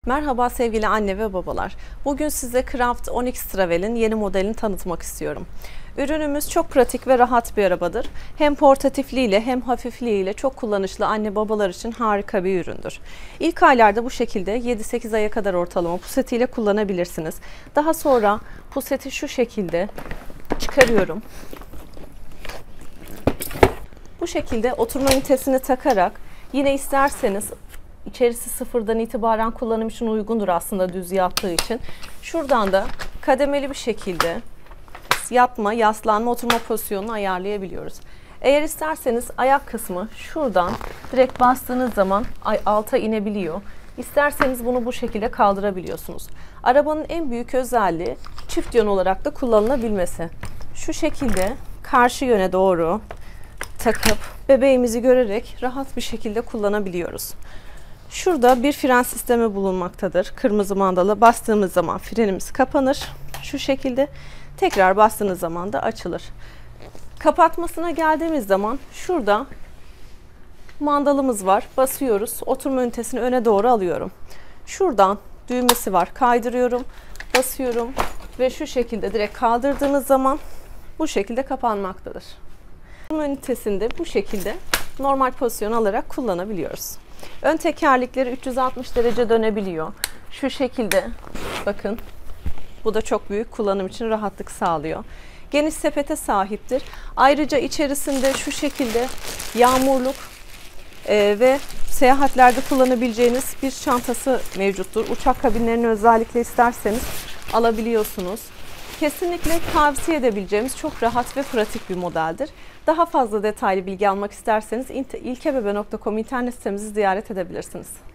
Merhaba sevgili anne ve babalar. Bugün size Craft Onyx Travel'in yeni modelini tanıtmak istiyorum. Ürünümüz çok pratik ve rahat bir arabadır. Hem portatifliğiyle hem hafifliğiyle çok kullanışlı anne babalar için harika bir üründür. İlk aylarda bu şekilde 7-8 aya kadar ortalama pusetiyle kullanabilirsiniz. Daha sonra puseti şu şekilde çıkarıyorum. Bu şekilde oturma ünitesini takarak yine isterseniz İçerisi sıfırdan itibaren kullanım için uygundur aslında düz yattığı için. Şuradan da kademeli bir şekilde yatma, yaslanma, oturma pozisyonunu ayarlayabiliyoruz. Eğer isterseniz ayak kısmı şuradan direkt bastığınız zaman alta inebiliyor. İsterseniz bunu bu şekilde kaldırabiliyorsunuz. Arabanın en büyük özelliği çift yön olarak da kullanılabilmesi. Şu şekilde karşı yöne doğru takıp bebeğimizi görerek rahat bir şekilde kullanabiliyoruz. Şurada bir fren sistemi bulunmaktadır. Kırmızı mandalı bastığımız zaman frenimiz kapanır. Şu şekilde tekrar bastığınız zaman da açılır. Kapatmasına geldiğimiz zaman şurada mandalımız var. Basıyoruz. Oturma ünitesini öne doğru alıyorum. Şuradan düğmesi var. Kaydırıyorum. Basıyorum ve şu şekilde direkt kaldırdığınız zaman bu şekilde kapanmaktadır. Oturma ünitesinde bu şekilde normal pozisyon alarak kullanabiliyoruz. Ön tekerlekleri 360 derece dönebiliyor. Şu şekilde bakın. Bu da çok büyük kullanım için rahatlık sağlıyor. Geniş sepete sahiptir. Ayrıca içerisinde şu şekilde yağmurluk ve seyahatlerde kullanabileceğiniz bir çantası mevcuttur. Uçak kabinlerini özellikle isterseniz alabiliyorsunuz. Kesinlikle tavsiye edebileceğimiz çok rahat ve pratik bir modeldir. Daha fazla detaylı bilgi almak isterseniz ilkebebe.com internet sitemizi ziyaret edebilirsiniz.